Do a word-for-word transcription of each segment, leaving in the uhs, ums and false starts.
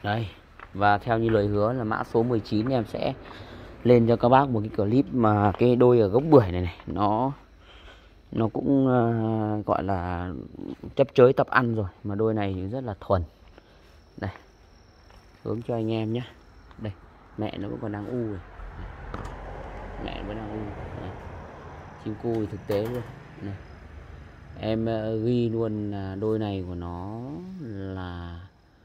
Đây, và theo như lời hứa là mã số mười chín em sẽ lên cho các bác một cái clip mà cái đôi ở gốc bưởi này này nó nó cũng uh, gọi là chấp chới tập ăn rồi, mà đôi này thì rất là thuần. Đây, hướng cho anh em nhé. Đây, mẹ nó vẫn còn đang u rồi. Mẹ vẫn đang u. Đây. Chim cu thì thực tế luôn. Đây. Em uh, ghi luôn là đôi này của nó là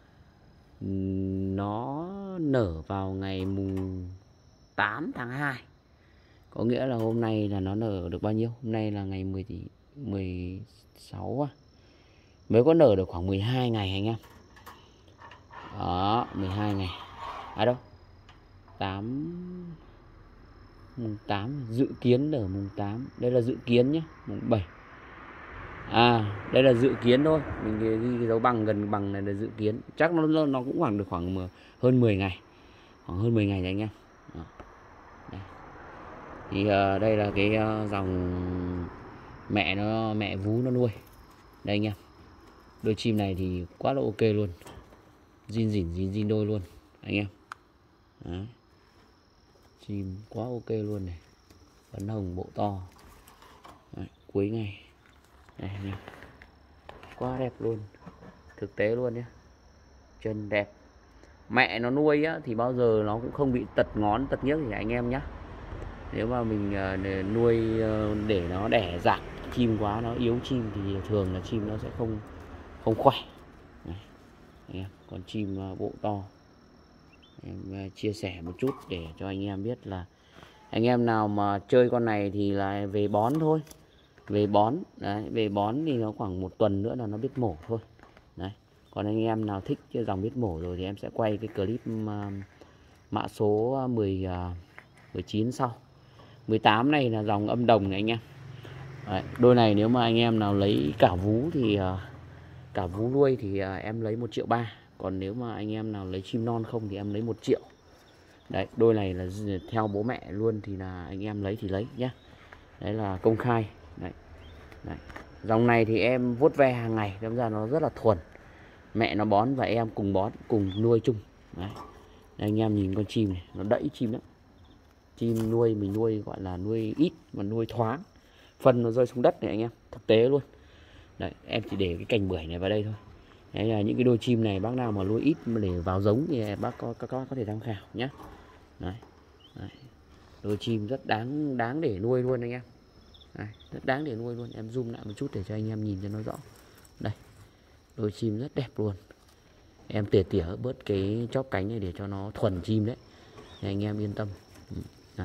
nó nở vào ngày mùng tám tháng hai. Có nghĩa là hôm nay là nó nở được bao nhiêu? Hôm nay là ngày mười tỷ mười sáu à. Mới có nở được khoảng mười hai ngày anh em. Đó, mười hai ngày. À đâu? tám mùng tám, dự kiến nở mùng tám. Đây là dự kiến nhé, mùng bảy. À, đây là dự kiến thôi. Mình ghi cái dấu bằng gần bằng này là dự kiến. Chắc nó nó cũng khoảng được khoảng hơn mười ngày. Khoảng hơn mười ngày đấy anh em. Đó. Đây. Thì uh, đây là cái uh, dòng mẹ nó mẹ vú nó nuôi. Đây anh em. Đôi chim này thì quá là ok luôn. Zin rỉn zin zin đôi luôn anh em. Đấy. Chim quá ok luôn này. Phấn hồng bộ to. Đấy, cuối ngày. Đây anh em. Quá đẹp luôn. Thực tế luôn nhé. Chân đẹp. Mẹ nó nuôi á thì bao giờ nó cũng không bị tật ngón tật nhức gì anh em nhé. Nếu mà mình uh, nuôi uh, để nó đẻ dạng chim quá, nó yếu chim thì thường là chim nó sẽ không không khỏe. Đấy. Em, con chim uh, bộ to. Em uh, chia sẻ một chút để cho anh em biết là anh em nào mà chơi con này thì là về bón thôi. Về bón, đấy, về bón thì nó khoảng một tuần nữa là nó biết mổ thôi. Đấy. Còn anh em nào thích cái dòng biết mổ rồi thì em sẽ quay cái clip uh, mã số mười, uh, mười chín sau. mười tám này là dòng âm đồng này anh em. Đấy, đôi này nếu mà anh em nào lấy cả vú thì uh, cả vú nuôi thì uh, em lấy một triệu ba. Còn nếu mà anh em nào lấy chim non không thì em lấy một triệu. Đấy, đôi này là theo bố mẹ luôn thì là anh em lấy thì lấy nhé. Đấy là công khai. Đấy. Đấy. Dòng này thì em vuốt ve hàng ngày, đâm ra nó rất là thuần. Mẹ nó bón và em cùng bón, cùng nuôi chung. Đấy. Đây, anh em nhìn con chim này, nó đẫy chim đó. Chim nuôi mình nuôi gọi là nuôi ít mà nuôi thoáng. Phân nó rơi xuống đất này anh em, thực tế luôn. Đấy, em chỉ để cái cành bưởi này vào đây thôi. Đấy là những cái đôi chim này bác nào mà nuôi ít mà để vào giống thì bác có có, có, có thể tham khảo nhé. Đấy. Đấy. Đôi chim rất đáng đáng để nuôi luôn anh em. Đấy, rất đáng để nuôi luôn. Em zoom lại một chút để cho anh em nhìn cho nó rõ. Đây, đôi chim rất đẹp luôn. Em tỉa tỉa bớt cái chóp cánh này để cho nó thuần chim đấy. Để anh em yên tâm. Đấy.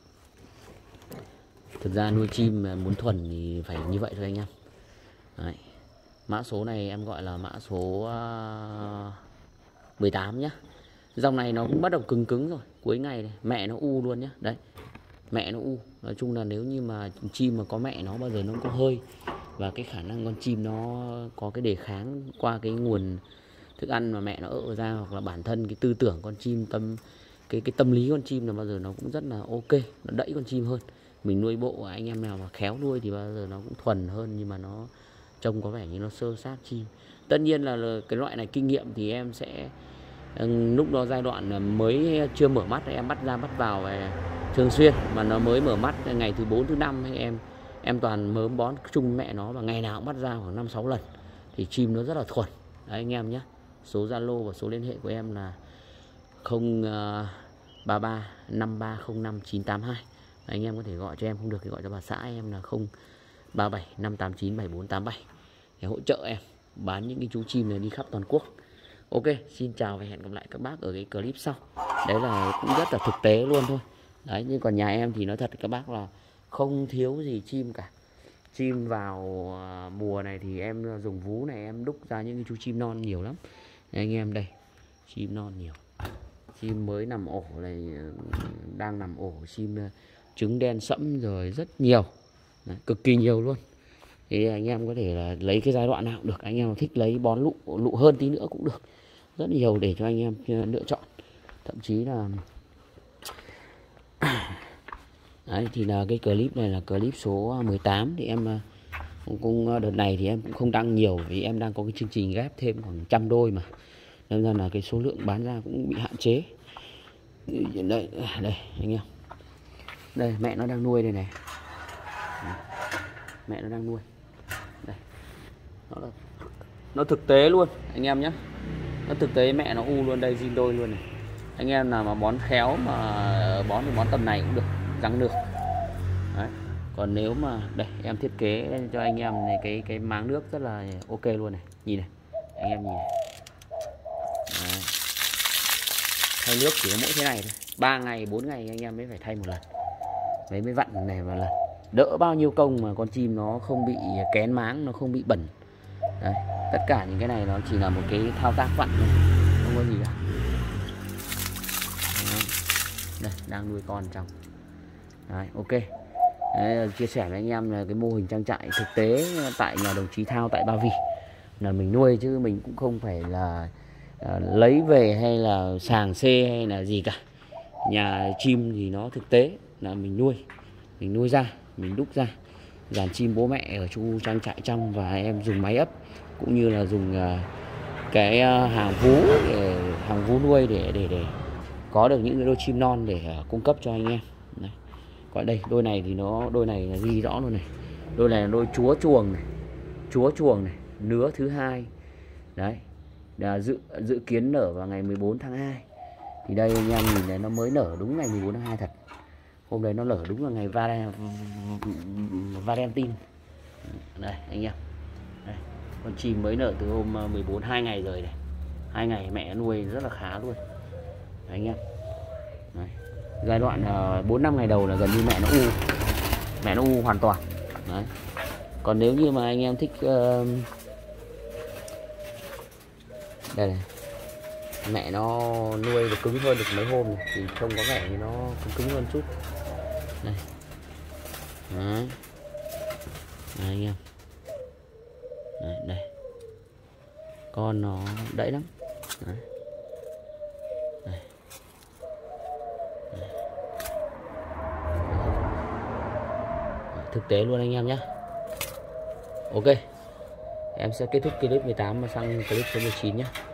Thực ra nuôi chim mà muốn thuần thì phải như vậy thôi anh em. Đấy. Mã số này em gọi là mã số uh, mười tám nhá. Dòng này nó cũng bắt đầu cứng cứng rồi. Cuối ngày này, mẹ nó u luôn nhá. Đấy, mẹ nó u. Nói chung là nếu như mà chim mà có mẹ nó bao giờ nó có hơi. Và cái khả năng con chim nó có cái đề kháng qua cái nguồn thức ăn mà mẹ nó ợ ra, hoặc là bản thân cái tư tưởng con chim, tâm cái cái tâm lý con chim là bao giờ nó cũng rất là ok, nó đẩy con chim hơn. Mình nuôi bộ anh em nào mà khéo nuôi thì bao giờ nó cũng thuần hơn, nhưng mà nó trông có vẻ như nó sơ sát chim. Tất nhiên là cái loại này kinh nghiệm thì em sẽ lúc đó giai đoạn mới chưa mở mắt em bắt ra bắt vào về thường xuyên, mà nó mới mở mắt ngày thứ bốn thứ năm hay em em toàn mớm bón chung mẹ nó, và ngày nào cũng bắt ra khoảng năm sáu lần thì chim nó rất là thuần. Đấy anh em nhé. Số Zalo và số liên hệ của em là không ba ba năm ba không năm chín tám hai. Anh em có thể gọi cho em, không được thì gọi cho bà xã em là không ba bảy năm tám chín bảy bốn tám bảy để hỗ trợ em bán những cái chú chim này đi khắp toàn quốc. Ok, xin chào và hẹn gặp lại các bác ở cái clip sau. Đấy là cũng rất là thực tế luôn thôi. Đấy, nhưng còn nhà em thì nói thật các bác là không thiếu gì chim cả. Chim vào mùa này thì em dùng vú này em đúc ra những cái chú chim non nhiều lắm. Đấy, anh em đây, chim non nhiều. Chim mới nằm ổ này, đang nằm ổ chim trứng đen sẫm rồi rất nhiều. Đấy, cực kỳ nhiều luôn. Thì anh em có thể là lấy cái giai đoạn nào cũng được. Anh em thích lấy bón lụ lụ hơn tí nữa cũng được. Rất nhiều để cho anh em lựa chọn. Thậm chí là đấy, thì là cái clip này là clip số mười tám. Thì em cũng đợt này thì em cũng không đăng nhiều, vì em đang có cái chương trình ghép thêm khoảng trăm đôi mà. nên ra là cái số lượng bán ra cũng bị hạn chế. Đây, đây anh em, đây mẹ nó đang nuôi đây này, mẹ nó đang nuôi đây, nó, là, nó thực tế luôn anh em nhé, nó thực tế mẹ nó u luôn đây, zin đôi luôn này. Anh em nào mà bón khéo mà bón thì bón tầm này cũng được, răng được. Đấy. Còn nếu mà đây em thiết kế cho anh em này cái cái máng nước rất là ok luôn này, nhìn này anh em nhìn này. Đấy. Thay nước chỉ có mỗi thế này thôi, ba ngày bốn ngày anh em mới phải thay một lần, đấy mới vặn này một lần, đỡ bao nhiêu công mà con chim nó không bị kén máng, nó không bị bẩn. Đấy. Tất cả những cái này nó chỉ là một cái thao tác vặn thôi, không có gì cả. Đấy. Đây đang nuôi con trong. Đấy, ok. Đấy, chia sẻ với anh em là cái mô hình trang trại thực tế tại nhà đồng chí Thao tại Ba Vì là mình nuôi, chứ mình cũng không phải là uh, lấy về hay là sàng xê hay là gì cả. Nhà chim thì nó thực tế là mình nuôi, mình nuôi ra, mình đúc ra dàn chim bố mẹ ở khu trang trại trong, và em dùng máy ấp cũng như là dùng uh, cái uh, hàng vú để, hàng vú nuôi để để để có được những cái đôi chim non để uh, cung cấp cho anh em. Đấy. Còn đây đôi này thì nó đôi này là ghi rõ luôn này, đôi này là đôi chúa chuồng này, chúa chuồng này, nứa thứ hai. Đấy là dự dự kiến nở vào ngày mười bốn tháng hai. Thì đây anh em nhìn thấy nó mới nở đúng ngày mười bốn tháng hai thật. Hôm đấy nó nở đúng là ngày Valentine. Đây anh em, đây, con chim mới nở từ hôm mười bốn, hai ngày rồi này, hai ngày mẹ nuôi rất là khá luôn. Đấy, anh em. Đấy. Giai đoạn bốn năm ngày đầu là gần như mẹ nó u, mẹ nó u hoàn toàn. Đấy. Còn nếu như mà anh em thích uh... đây này, mẹ nó nuôi được cứng hơn được mấy hôm này, thì trông có vẻ như nó cứng hơn chút. Đây. Đấy. Đây anh em. Đấy, đây. Con nó đẫy lắm. Đấy. Đây. Đây. Thực tế luôn anh em nhé. Ok. Em sẽ kết thúc clip mười tám và sang clip số mười chín nhé.